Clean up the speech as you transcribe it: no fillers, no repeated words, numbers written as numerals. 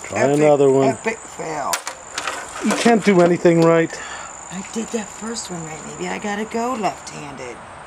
Try another one. Epic fail. You can't do anything right. I did that first one right. Maybe I gotta go left-handed.